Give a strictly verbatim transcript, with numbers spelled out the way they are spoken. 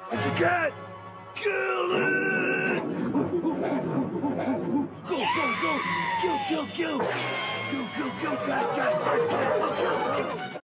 It's a cat! Kill it! Go, go, go! Kill, kill, kill! Kill, kill, kill, cat, cat!